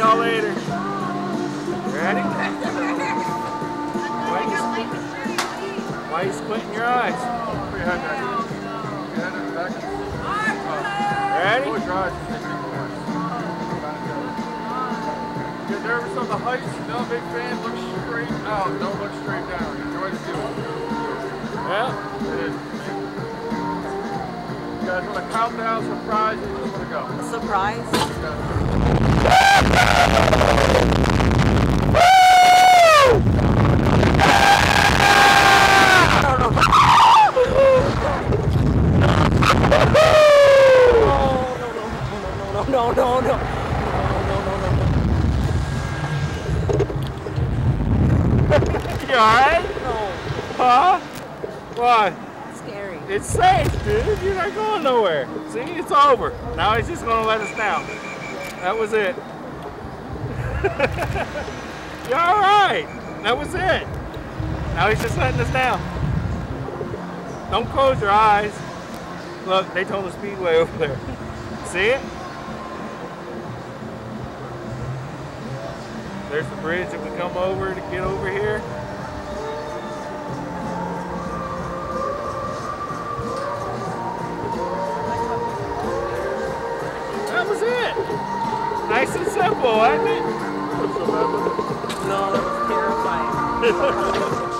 y'all later. Ready? Why are you squinting your eyes? Ready? Get nervous on the heights, not a big fan, look straight out, don't look straight down. Enjoy the view. Yeah. It is. You guys want to count down, surprise, or you just want to go? A surprise? No. You alright? No. Huh? Why? It's scary. It's safe, dude. You're not going nowhere. See, it's over. Now he's just gonna let us down. That was it. You're alright. That was it. Now he's just letting us down. Don't close your eyes. Look, Daytona Speedway over there. See it? There's the bridge that we come over to get over here. That was it. Nice and simple, wasn't it? No, that was terrifying.